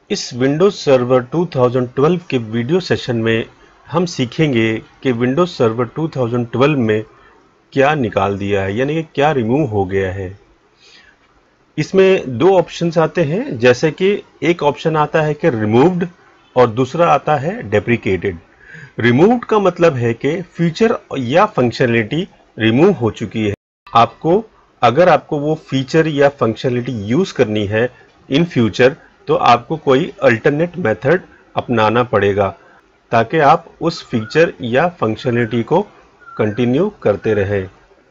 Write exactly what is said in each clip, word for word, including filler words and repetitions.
इस Windows Server दो हज़ार बारह के वीडियो सेशन में हम सीखेंगे कि विंडोज सर्वर दो हज़ार बारह में क्या निकाल दिया है, यानी कि क्या रिमूव हो गया है। इसमें दो ऑप्शंस आते हैं, जैसे कि एक ऑप्शन आता है कि रिमूव्ड और दूसरा आता है डेप्रिकेटेड। रिमूव्ड का मतलब है कि फीचर या फंक्शनलिटी रिमूव हो चुकी है। आपको अगर आपको वो फीचर या फंक्शनलिटी यूज करनी है इन फ्यूचर, तो आपको कोई अल्टरनेट मेथड अपनाना पड़ेगा ताकि आप उस फीचर या फंक्शनलिटी को कंटिन्यू करते रहें।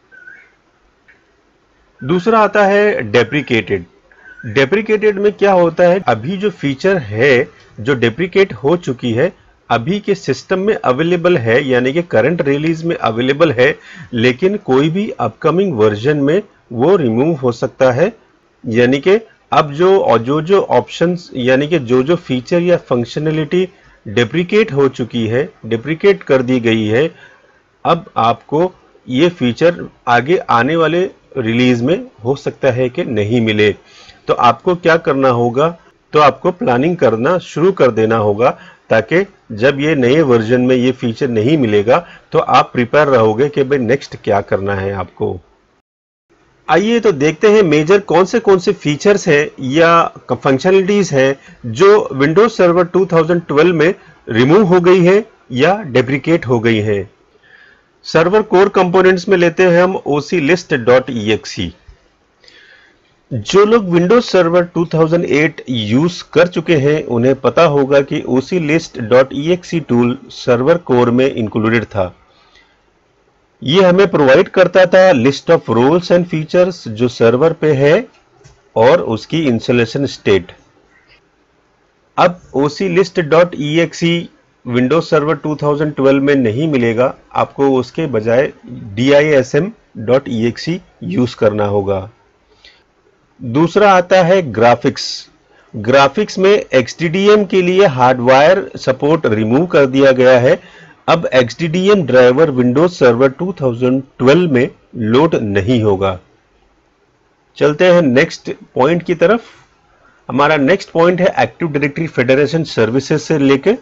दूसरा आता है डेप्रिकेटेड। डेप्रिकेटेड में क्या होता है, अभी जो फीचर है जो डेप्रिकेट हो चुकी है अभी के सिस्टम में अवेलेबल है, यानी कि करंट रिलीज में अवेलेबल है, लेकिन कोई भी अपकमिंग वर्जन में वो रिमूव हो सकता है। यानी कि अब जो जो जो ऑप्शंस यानी कि जो जो फीचर या फंक्शनलिटी डेप्रिकेट हो चुकी है, डेप्रिकेट कर दी गई है, अब आपको ये फीचर आगे आने वाले रिलीज में हो सकता है कि नहीं मिले। तो आपको क्या करना होगा, तो आपको प्लानिंग करना शुरू कर देना होगा ताकि जब ये नए वर्जन में ये फीचर नहीं मिलेगा तो आप प्रिपेयर रहोगे कि भाई नेक्स्ट क्या करना है आपको। आइए तो देखते हैं मेजर कौन से कौन से फीचर्स हैं या फंक्शनलिटीज हैं जो विंडोज सर्वर दो हज़ार बारह में रिमूव हो गई है या डेप्रिकेट हो गई है। सर्वर कोर कंपोनेंट्स में लेते हैं हम OC list dot E X E. जो लोग विंडोज सर्वर दो हज़ार आठ यूज कर चुके हैं उन्हें पता होगा कि OC list dot E X E tool server core में इंक्लूडेड था। ये हमें प्रोवाइड करता था list of roles and features जो सर्वर पे है और उसकी इंस्टॉलेशन स्टेट। अब OC list dot E X E Windows Server दो हज़ार बारह में नहीं मिलेगा, आपको उसके बजाय D I S M dot E X E use करना होगा। दूसरा आता है ग्राफिक्स। ग्राफिक्स में एक्स डी डी एम के लिए हार्डवायर सपोर्ट रिमूव कर दिया गया है। अब X D D M driver Windows Server दो हज़ार बारह में लोड नहीं होगा। चलते हैं नेक्स्ट पॉइंट की तरफ। हमारा नेक्स्ट पॉइंट है एक्टिव डायरेक्टरी फेडरेशन सर्विसेज से लेकर।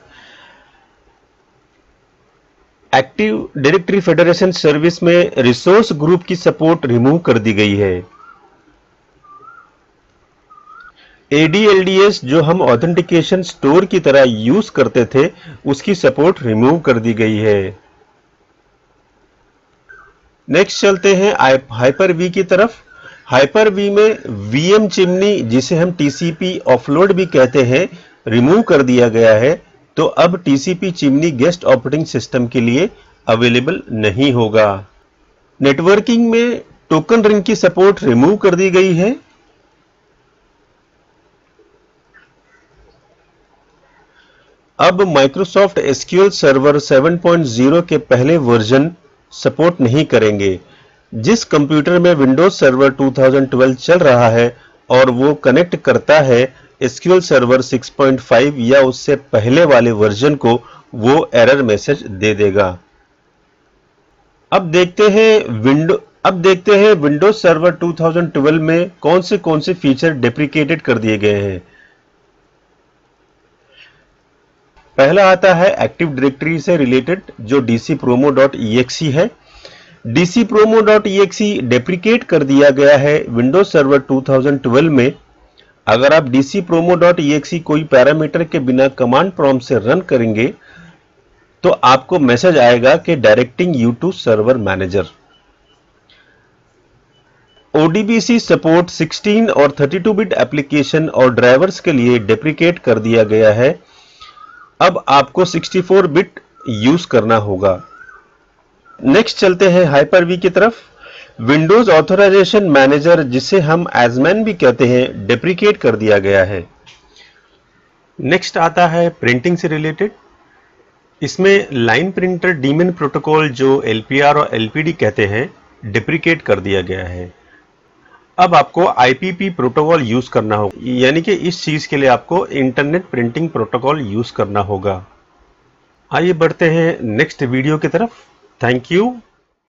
एक्टिव डायरेक्टरी फेडरेशन सर्विस में रिसोर्स ग्रुप की सपोर्ट रिमूव कर दी गई है। A D L D S जो हम ऑथेंटिकेशन स्टोर की तरह यूज करते थे उसकी सपोर्ट रिमूव कर दी गई है। नेक्स्ट चलते हैं हाइपर वी की तरफ। हाइपर वी में वीएम चिमनी जिसे हम टीसीपी ऑफलोड भी कहते हैं रिमूव कर दिया गया है, तो अब TCP chimney guest operating system के लिए अवेलेबल नहीं होगा। नेटवर्किंग में टोकन रिंग की सपोर्ट रिमूव कर दी गई है। अब माइक्रोसॉफ्ट एसक्यूएल सर्वर सात पॉइंट ज़ीरो के पहले वर्जन सपोर्ट नहीं करेंगे। जिस कंप्यूटर में विंडोज सर्वर दो हज़ार बारह चल रहा है और वो कनेक्ट करता है एसक्यूएल सर्वर छह पॉइंट पाँच या उससे पहले वाले वर्जन को, वो एरर मैसेज दे देगा। अब देखते हैं विंडो अब देखते हैं विंडोज सर्वर दो हज़ार बारह में कौन से कौन से फीचर डेप्रिकेटेड कर दिए गए हैं। पहला आता है एक्टिव डायरेक्टरी से रिलेटेड जो DC promo dot E X E है। DC promo dot E X E deprecate कर दिया गया है विंडोज सर्वर दो हज़ार बारह में। अगर आप DC promo dot E X E कोई पैरामीटर के बिना कमांड प्रॉम्प्ट से रन करेंगे तो आपको मैसेज आएगा कि directing you to server manager. O D B C support सोलह और बत्तीस बिट एप्लीकेशन और ड्राइवर्स के लिए डेप्रिकेट कर दिया गया है। अब आपको चौंसठ बिट यूज करना होगा। नेक्स्ट चलते हैं हाइपर वी की तरफ। विंडोज ऑथराइजेशन मैनेजर जिसे हम एजमैन भी कहते हैं डेप्रिकेट कर दिया गया है। नेक्स्ट आता है प्रिंटिंग से रिलेटेड। इसमें लाइन प्रिंटर डीमन प्रोटोकॉल जो एल पी आर और एल पी डी कहते हैं डेप्रिकेट कर दिया गया है। अब आपको I P P protocol use करना होगा, यानी कि इस चीज के लिए आपको इंटरनेट प्रिंटिंग प्रोटोकॉल यूज करना होगा। आइए बढ़ते हैं नेक्स्ट वीडियो की तरफ। Thank you.